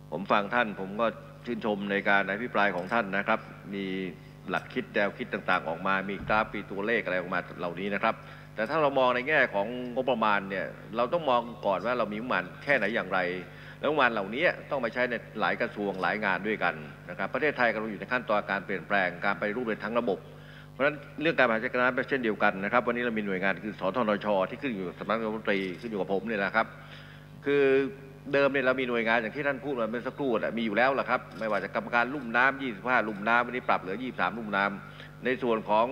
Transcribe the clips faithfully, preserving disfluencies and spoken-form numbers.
ผมฟังท่านผมก็ชื่นชมในการอภิปรายของท่านนะครับมีหลักคิดแนวคิดต่างๆออกมามีกราฟมีตัวเลขอะไรออกมาเหล่านี้นะครับแต่ถ้าเรามองในแง่ของงบประมาณเนี่ยเราต้องมองก่อนว่าเรามีงบประมาณแค่ไหนอย่างไรแล้วงบประมาณเหล่านี้ต้องไปใช้ในหลายกระทรวงหลายงานด้วยกันนะครับประเทศไทยกำลังอยู่ในขั้นตอนการเปลี่ยนแปลงการไปรูปแบบทั้งระบบเพราะฉะนั้นเรื่องการบริหารจัดการน้ำเป็นเช่นเดียวกันนะครับวันนี้เรามีหน่วยงานคือสธนชที่ขึ้นอยู่กับสำนักนายกรัฐมนตรีขึ้นอยู่กับผมเนี่ยนะครับคือเดิมเนี่ยเรามีหน่วยงานอย่างที่ท่านพูดมาเมื่อสักครู่มีอยู่แล้วล่ะครับไม่ว่าจะกรรมการลุ่มน้ำยี่สิบห้าลุ่มน้ำวันนี้ปรับเหลือยี่สิบสามลุ่มน้ำในส่วนของ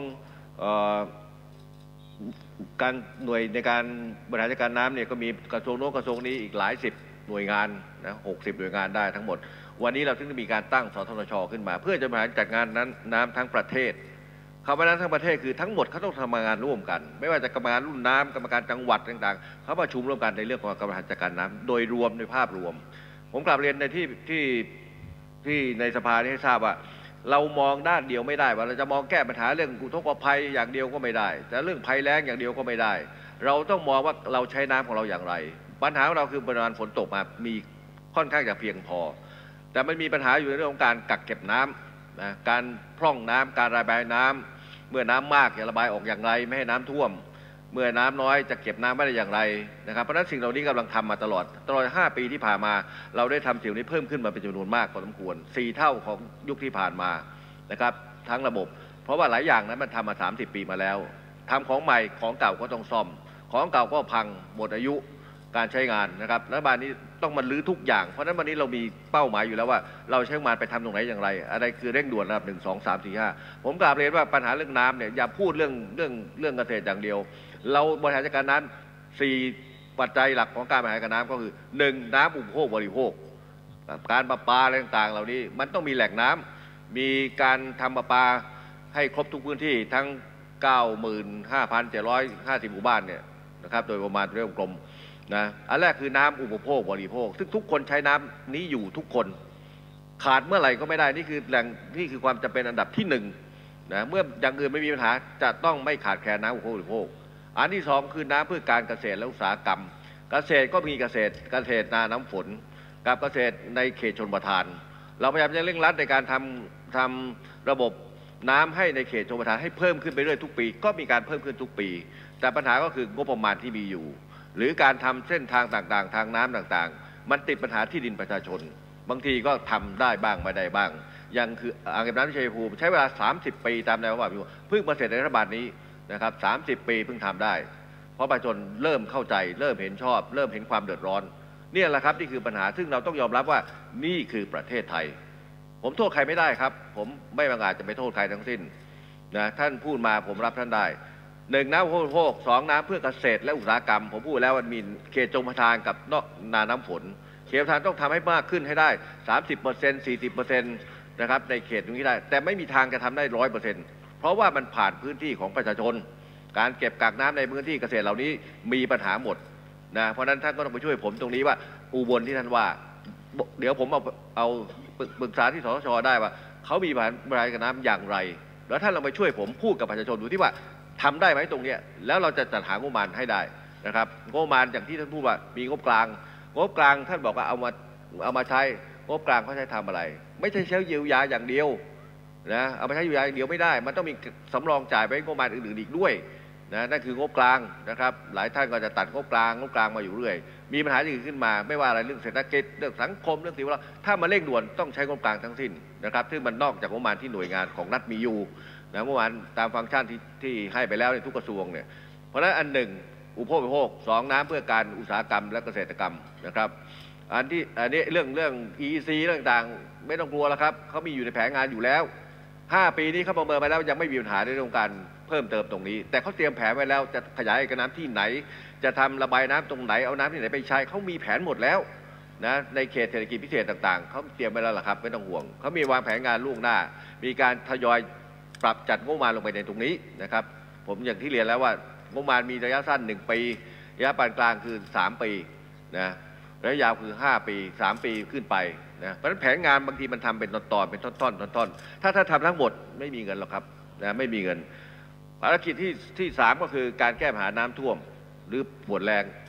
การหน่วยในการบริหารจัดการน้ำเนี่ยก็มีกระทรวงโน้นกระทรวงนี้อีกหลายสิบหน่วยงานนะหกสิบหน่วยงานได้ทั้งหมดวันนี้เราถึงมีการตั้งสธนชขึ้นมาเพื่อจะบริหารจัดการนั้นน้ำทั้งประเทศคำว่านั้นทั้งประเทศคือทั้งหมดเขาต้องทำงานร่วมกันไม่ว่าจะกรรมการรุ่นน้ำกรรมการจังหวัดต่างๆเขาประชุมร่วมกันในเรื่องของการบริหารจัดการน้ำโดยรวมในภาพรวมผมกลับเรียนในที่ที่ที่ในสภาให้ทราบว่าเรามองด้านเดียวไม่ได้ว่าเราจะมองแก้ปัญหาเรื่องอุทกภัยอย่างเดียวก็ไม่ได้แต่เรื่องภัยแล้งอย่างเดียวก็ไม่ได้เราต้องมองว่าเราใช้น้ำของเราอย่างไรปัญหาของเราคือปริมาณฝนตกมามีค่อนข้างจะเพียงพอแต่มันมีปัญหาอยู่ในเรื่องของการกักเก็บน้ำนะการพร่องน้ำการระบายน้ำเมื่อน้ำมากจะระบายออกอย่างไรไม่ให้น้ำท่วมเมื่อน้ำน้อยจะเก็บน้ำไว้ได้อย่างไรนะครับเพราะฉะนั้นสิ่งเหล่านี้กำลังทำมาตลอดตลอดห้าปีที่ผ่านมาเราได้ทำสิ่งนี้เพิ่มขึ้นมาเป็นจำนวนมากพอสมควรสี่เท่าของยุคที่ผ่านมานะครับทั้งระบบเพราะว่าหลายอย่างนั้นมันทำมาสามสิบปีมาแล้วทำของใหม่ของเก่าก็ต้องซ่อมของเก่าก็พังหมดอายุการใช้งานนะครับรัฐบาลนี้ต้องมาลื้อทุกอย่างเพราะฉะนั้นวันนี้เรามีเป้าหมายอยู่แล้วว่าเราใช้งานไปทำตรงไหนอย่างไรอะไรคือเร่งด่วนระดับหนึ่งสองสามสี่ห้าผมกราบเรียนว่าปัญหาเรื่องน้ำเนี่ยอย่าพูดเรื่องเรื่องเรื่องเกษตรอย่างเดียวเราบริหารจัดการน้ำสี่ปัจจัยหลักของการบริหารจัดการน้ำก็คือหนึ่งน้ำอุปโภคบริโภคการประปาอะไรต่างๆเหล่านี้มันต้องมีแหล่งน้ำมีการทำประปาให้ครบทุกพื้นที่ทั้ง เก้าหมื่นห้าพันเจ็ดร้อยห้าสิบ หมู่บ้านเนี่ยนะครับโดยประมาณเรื่องกลมนะอันแรกคือน้ำอุปโภคบริโภคซึ่งทุกคนใช้น้ำนี้อยู่ทุกคนขาดเมื่อไหร่ก็ไม่ได้นี่คือแหล่งนี่คือความจำเป็นอันดับที่หนึ่งนะเมื่ออย่างอื่นไม่มีปัญหาจะต้องไม่ขาดแคลนน้ำอุปโภคบริโภคอันที่สองคือน้ำเพื่อการเกษตรและอุตสาหกรรมเกษตรก็มีเกษตรเกษตรนาน้ำฝนกับเกษตรในเขตชนประทานเราพยายามจะเร่งรัดในการทำทำระบบน้ำให้ในเขตชนประทานให้เพิ่มขึ้นไปเรื่อยทุกปีก็มีการเพิ่มขึ้นทุกปีแต่ปัญหาก็คืองบประมาณที่มีอยู่หรือการทำเส้นทางต่างๆทางน้ำต่างๆมันติดปัญหาที่ดินประชาชนบางทีก็ทำได้บ้างไม่ได้บ้างอย่างคืออ่างเก็บน้ำที่ชัยภูมิใช้เวลาสามสิบปีตามแนวความอยู่เพิ่งมาเสร็จในรัฐบาลนี้นะครับสามสิบปีเพิ่งทำได้เพราะประชาชนเริ่มเข้าใจเริ่มเห็นชอบเริ่มเห็นความเดือดร้อนนี่แหละครับนี่คือปัญหาซึ่งเราต้องยอมรับว่านี่คือประเทศไทยผมโทษใครไม่ได้ครับผมไม่บังอาจจะไปโทษใครทั้งสิ้นนะท่านพูดมาผมรับท่านได้หนึ่งน้ำอุปโภคสองน้ำเพื่อเกษตรและอุตสาหกรรมผมพูดแล้วมันมีเขตชนประทานกับนอกนาน้ำฝนเขตชนประทานต้องทำให้มากขึ้นให้ได้ สามสิบเปอร์เซ็นต์ สี่สิบเปอร์เซ็นต์ นะครับในเขตตรงนี้ได้แต่ไม่มีทางจะทำได้ ร้อยเปอร์เซ็นต์ เพราะว่ามันผ่านพื้นที่ของประชาชนการเก็บกักน้ำในพื้นที่เกษตรเหล่านี้มีปัญหาหมดนะเพราะฉะนั้นท่านก็ต้องไปช่วยผมตรงนี้ว่าอุบลที่ท่านว่าเดี๋ยวผมเอาเอาปรึกษาที่สทช.ได้ว่าเขามีการบริหารน้ำอย่างไรแล้วท่านลองไปช่วยผมพูดกับประชาชนดูที่ว่าทำได้ไหมตรงนี้แล้วเราจะจัดหางบประมาณให้ได้นะครับงบประมาณอย่างที่ท่านพูดว่ามีงบกลางงบกลางท่านบอกว่าเอามาเอามาใช้งบกลางเขาใช้ทำอะไรไม่ใช่ใช้เยียวยาอย่างเดียวนะเอาไปใช้เยียวยาอย่างเดียวไม่ได้มันต้องมีสำรองจ่ายไปงบประมาณอื่นๆอีกด้วยนะนั่นคืองบกลางนะครับหลายท่านก็จะตัดงบกลางงบกลางมาอยู่เรื่อยมีปัญหาอื่นขึ้นมาไม่ว่าอะไรเรื่องเศรษฐกิจเรื่องสังคมเรื่องสิ่งแวดล้อมถ้ามาเร่งด่วนต้องใช้งบกลางทั้งสิ้นนะครับซึ่งมันนอกจากงบประมาณที่หน่วยงานของรัฐมีอยู่นะเมื่อวานตามฟังก์ชันที่ที่ให้ไปแล้วในทุกกระทรวงเนี่ยเพราะฉะนั้นอันหนึ่งอุปโภคบริโภคสองน้ำเพื่อการอุตสาหกรรมและเกษตรกรรมนะครับอันที่อันนี้เรื่องเรื่อง อี อี ซี เรื่องต่างไม่ต้องกลัวแล้วครับเขามีอยู่ในแผนงานอยู่แล้วห้าปีนี้เขาประเมินไปแล้วยังไม่มีปัญหาในเรื่องการเพิ่มเติมตรงนี้แต่เขาเตรียมแผนไว้แล้วจะขยายการน้ำที่ไหนจะทำระบายน้ำตรงไหนเอาน้ำที่ไหนไปใช้เขามีแผนหมดแล้วนะในเขตเศรษฐกิจพิเศษต่างๆเขาเตรียมไว้แล้วล่ะครับไม่ต้องห่วงเขามีวางแผนงานล่วงหน้ามีการทยอยปรับจัดงบประมาณลงไปในตรงนี้นะครับผมอย่างที่เรียนแล้วว่างบประมาณมีระยะสั้นหนึ่งปีระยะปานกลางคือสามปีนะระยะยาวคือห้าปีสามปีขึ้นไปนะเพราะฉะนั้นแผนงานบางทีมันทำเป็นตอนๆเป็นท่อนๆท่อนๆถ้าถ้าทำทั้งหมดไม่มีเงินหรอกครับนะไม่มีเงินภารกิจที่ที่สามก็คือการแก้ปัญหาน้ำท่วมหรือฝนแรงภ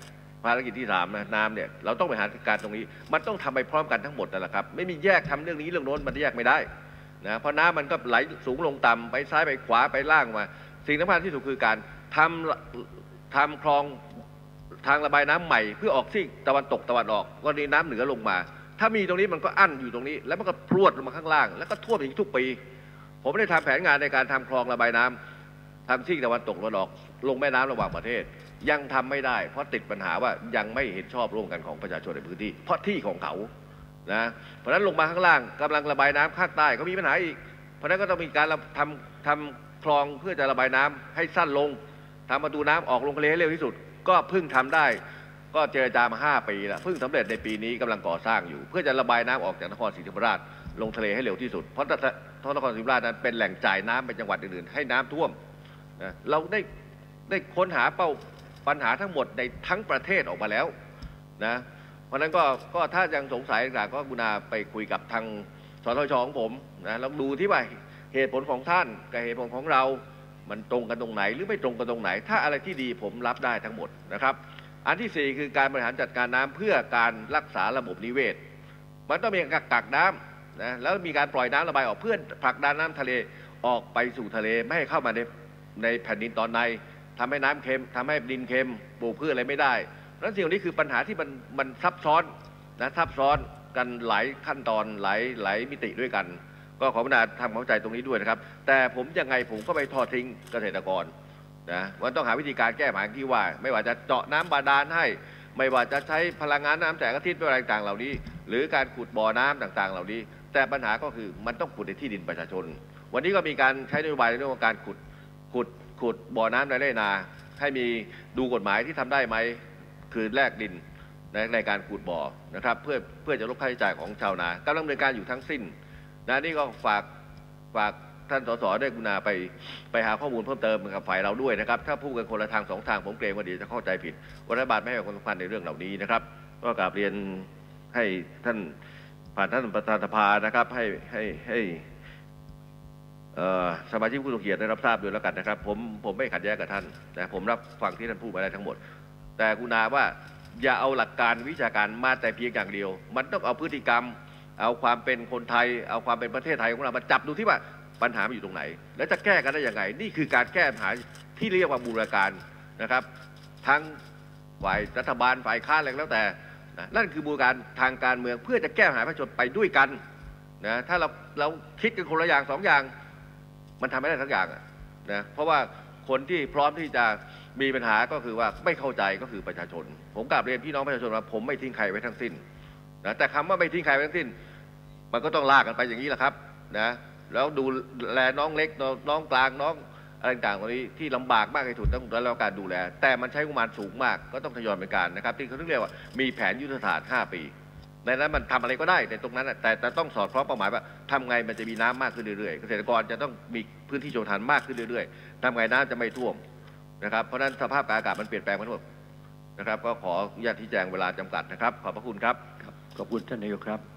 ภารกิจที่สามนะน้ำเนี่ยเราต้องบริหารจัดการตรงนี้มันต้องทำไปพร้อมกันทั้งหมดนั่นแหละครับไม่มีแยกทำเรื่องนี้เรื่องโน้นมันแยกไม่ได้นะเพราะน้ำมันก็ไหลสูงลงต่ำไปซ้ายไปขวาไปล่างมาสิ่งสำคัญที่สุดคือการทำทำคลองทางระบายน้ำใหม่เพื่อออกที่ตะวันตกตะวันออกกรณีน้ำเหนือลงมาถ้ามีตรงนี้มันก็อั้นอยู่ตรงนี้แล้วมันก็พรวดลงมาข้างล่างแล้วก็ท่วมอีกทุกปีผมได้ทำแผนงานในการทำคลองระบายน้ำทางที่ตะวันตกตะวันออกลงแม่น้ำระหว่างประเทศยังทำไม่ได้เพราะติดปัญหาว่ายังไม่เห็นชอบร่วมกันของประชาชนในพื้นที่เพราะที่ของเขานะเพราะฉะนั้นลงมาข้างล่างกำลังระบายน้ำข้างใต้ก็มีปัญหาอีกเพราะฉะนั้นก็ต้องมีการทำทำคลองเพื่อจะระบายน้ำให้สั้นลงทำประตูน้ำออกลงทะเลให้เร็วที่สุดก็เพิ่งทำได้ก็เจรจามาห้าปีแล้วเพิ่งสำเร็จในปีนี้กำลังก่อสร้างอยู่เพื่อจะระบายน้ำออกจากนครศรีธรรมราชลงทะเลให้เร็วที่สุดเพราะนครศรีธรรมราชนั้นเป็นแหล่งจ่ายน้ำไปจังหวัดอื่นๆให้น้ำท่วมนะเราได้ได้ค้นหาเป้าปัญหาทั้งหมดในทั้งประเทศออกมาแล้วนะเพราะนั้นก็ก็ถ้ายังสงสัยต่างๆก็กรุณาไปคุยกับทางสทชของผมนะแล้วดูที่ว่าเหตุผลของท่านกับเหตุผลของเรามันตรงกันตรงไหนหรือไม่ตรงกันตรงไหนถ้าอะไรที่ดีผมรับได้ทั้งหมดนะครับอันที่สี่คือการบริหารจัดการน้ำเพื่อการรักษาระบบนิเวศมันต้องมีกักกักน้ำนะแล้วมีการปล่อยน้ำระบายออกเพื่อผลักดันน้ำทะเลออกไปสู่ทะเลไม่ให้เข้ามาในในแผ่นดินตอนในทำให้น้ำเค็มทำให้ดินเค็มปลูกพืชอะไรไม่ได้เพราะฉะนั้นสิ่งนี้คือปัญหาที่มันมันซับซ้อนนะซับซ้อนกันหลายขั้นตอนหลายหลายมิติด้วยกันก็ขอพนาทำความเข้าใจตรงนี้ด้วยนะครับแต่ผมยังไงผมก็ไปทอดทิ้งเกษตรกรนะมันต้องหาวิธีการแก้ปัญหาที่ว่าไม่ว่าจะเจาะน้ำบาดาลให้ไม่ว่าจะใช้พลังงานน้ำแสงอาทิตย์อะไรต่างๆเหล่านี้หรือการขุดบ่อน้ำต่างๆเหล่านี้แต่ปัญหาก็คือมันต้องขุดในที่ดินประชาชนวันนี้ก็มีการใช้นโยบายในเรื่องของการขุดขุดขุดบ่อน้ำในไร่นาให้มีดูกฎหมายที่ทำได้ไหมคือแลกดินในในการขุดบ่อนะครับเพื่อเพื่อจะลดค่าใช้จ่ายของชาวนากำลังดำเนินการอยู่ทั้งสิ้นนะนี่ก็ฝากฝากท่านสสได้กรุณาไปไปหาข้อมูลเพิ่มเติมกับฝ่ายเราด้วยนะครับถ้าพูดกันคนละทางสองทางผมเกรงว่าเดี๋ยวจะเข้าใจผิดรัฐบาลไม่ให้ความสำคัญในเรื่องเหล่านี้นะครับก็กราบเรียนให้ท่านผ่านท่านประธานสภานะครับให้ให้ให้สมาชิกผู้ทรงเกียรติได้รับทราบด้วยแล้วกันนะครับผมผมไม่ขัดแย้งกับท่านนะผมรับฟังที่ท่านพูดมาได้ทั้งหมดแต่กรุณาว่าอย่าเอาหลักการวิชาการมาแต่เพียงอย่างเดียวมันต้องเอาพฤติกรรมเอาความเป็นคนไทยเอาความเป็นประเทศไทยของเรามาจับดูที่ว่าปัญหามันอยู่ตรงไหนและจะแก้กันได้ยังไงนี่คือการแก้ปัญหาที่เรียกว่าบูรณาการนะครับทั้งฝ่ายรัฐบาลฝ่ายค้านอะไรแล้วแต่นั่นคือบูรณาการทางการเมืองเพื่อจะแก้ปัญหาประชาชนไปด้วยกันนะถ้าเราเราคิดกันคนละอย่างสองอย่างมันทำไม่ได้ทั้งอย่างนะเพราะว่าคนที่พร้อมที่จะมีปัญหาก็คือว่าไม่เข้าใจก็คือประชาชนผมกราบเรียนพี่น้องประชาชนว่าผมไม่ทิ้งใครไว้ทั้งสิ้นนะแต่คำว่าไม่ทิ้งใครไว้ทั้งสิ้นมันก็ต้องลากกันไปอย่างนี้แหละครับนะแล้วดูแลน้องเล็กน้องกลางน้องอะไรต่างๆตรงนี้ที่ลำบากมากที่สุดต้องได้รับการดูแลแต่มันใช้งบประมาณสูงมากก็ต้องทยอยเป็นการนะครับที่เขาเรียกว่ามีแผนยุทธศาสตร์ห้าปีในนั้นมันทำอะไรก็ได้ในตรงนั้นแต่แต่ต้องสอดคล้องเป้าหมายว่าทำไงมันจะมีน้ำมากขึ้นเรื่อยๆเกษตรกรจะต้องมีพื้นที่โชว์ทานมากขึ้นเรื่อยๆทำไงน้ำจะไม่ท่วมนะครับเพราะฉะนั้นสภาพอากาศมันเปลี่ยนแปลงมาทั้งหมดนะครับก็ขออนุญาตชี้แจงเวลาจำกัดนะครับขอบพระคุณครับขอบคุณท่านนายกครับ